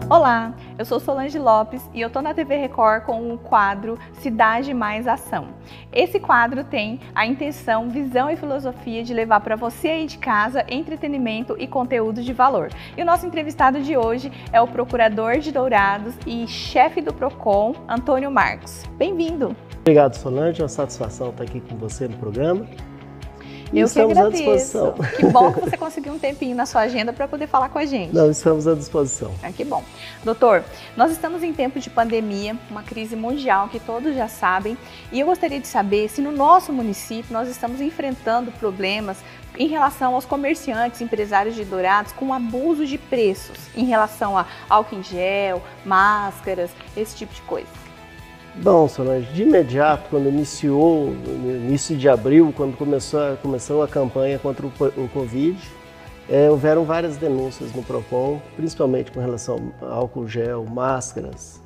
Olá, eu sou Solange Lopes e eu tô na TV Record com o quadro Cidade Mais Ação. Esse quadro tem a intenção, visão e filosofia de levar para você aí de casa entretenimento e conteúdo de valor. E o nosso entrevistado de hoje é o procurador de Dourados e chefe do Procon, Antônio Marcos. Bem-vindo! Obrigado, Solange, é uma satisfação estar aqui com você no programa. E eu que estamos à agradeço. disposição. Que bom que você conseguiu um tempinho na sua agenda para poder falar com a gente. Não, estamos à disposição. Que bom. Doutor, nós estamos em tempo de pandemia, uma crise mundial que todos já sabem, e eu gostaria de saber se no nosso município nós estamos enfrentando problemas em relação aos comerciantes, empresários de Dourados com abuso de preços, em relação a álcool em gel, máscaras, esse tipo de coisa. Bom, Solange, de imediato, quando iniciou, no início de abril, quando começou a campanha contra o Covid, houveram várias denúncias no Procon, principalmente com relação a álcool gel, máscaras,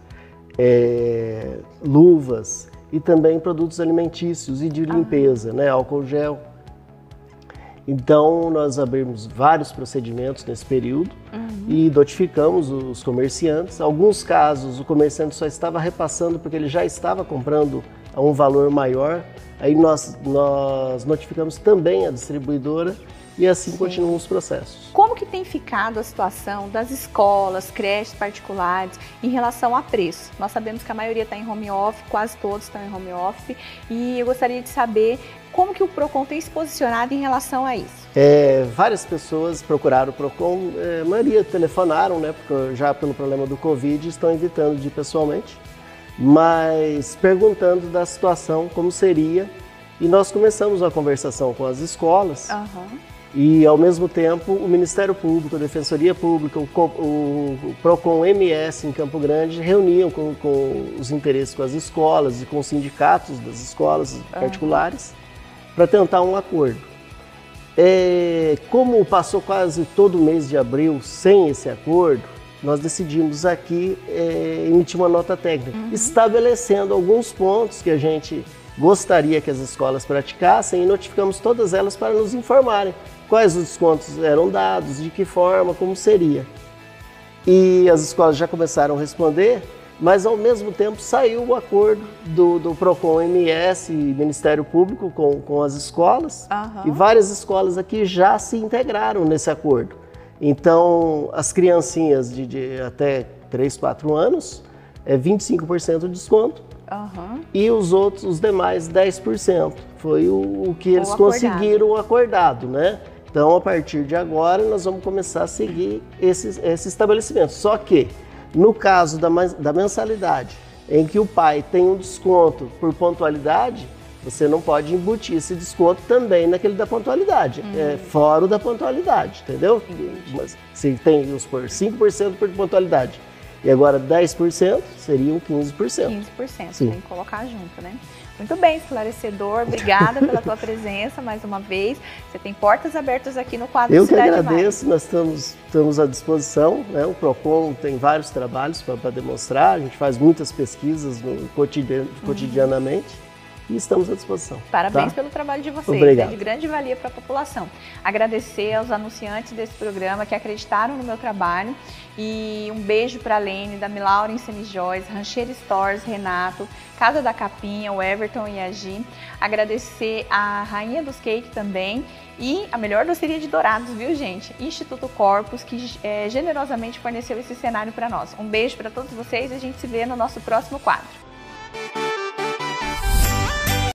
luvas e também produtos alimentícios e de limpeza, né, álcool gel. Então, nós abrimos vários procedimentos nesse período e notificamos os comerciantes. Alguns casos, o comerciante só estava repassando porque ele já estava comprando a um valor maior. Aí nós notificamos também a distribuidora e assim continuam os processos. Como que tem ficado a situação das escolas, creches particulares em relação a preço? Nós sabemos que a maioria está em home office, quase todos estão em home office, e eu gostaria de saber como que o Procon tem se posicionado em relação a isso. Várias pessoas procuraram o Procon, a maioria telefonaram, né, porque já pelo problema do Covid estão evitando de ir pessoalmente, mas perguntando da situação, como seria, e nós começamos uma conversação com as escolas. E, ao mesmo tempo, o Ministério Público, a Defensoria Pública, o Procon MS em Campo Grande reuniam com os interesses com as escolas e com os sindicatos das escolas particulares para tentar um acordo. Como passou quase todo o mês de abril sem esse acordo, nós decidimos aqui emitir uma nota técnica, estabelecendo alguns pontos que a gente gostaria que as escolas praticassem e notificamos todas elas para nos informarem quais os descontos eram dados, de que forma, como seria. E as escolas já começaram a responder, mas ao mesmo tempo saiu o acordo do Procon MS e Ministério Público com as escolas, e várias escolas aqui já se integraram nesse acordo. Então, as criancinhas de até 3, 4 anos, 25% de desconto, e os demais 10%. Foi o que eles conseguiram acordado, né? Então, a partir de agora, nós vamos começar a seguir esse estabelecimento. Só que, no caso da mensalidade, em que o pai tem um desconto por pontualidade, você não pode embutir esse desconto também naquele da pontualidade. Fora o da pontualidade, entendeu? Mas se tem os por 5% por pontualidade e agora 10%, seriam 15%. 15%, sim. Tem que colocar junto, né? Muito bem, esclarecedor. Obrigada pela tua presença mais uma vez. Você tem portas abertas aqui no quadro Eu Cidade que agradeço, Mais. nós estamos à disposição, né? O Procon tem vários trabalhos para demonstrar, a gente faz muitas pesquisas cotidianamente. E estamos à disposição. Parabéns pelo trabalho de vocês. Obrigado. É de grande valia para a população. Agradecer aos anunciantes desse programa que acreditaram no meu trabalho. E um beijo para a Lene, da Milaura em Semijóis, Rancheira Stores, Renato, Casa da Capinha, o Everton e a Gi. Agradecer a Rainha dos Cake também e a melhor doceria de Dourados, viu, gente? Instituto Corpus, que generosamente forneceu esse cenário para nós. Um beijo para todos vocês e a gente se vê no nosso próximo quadro.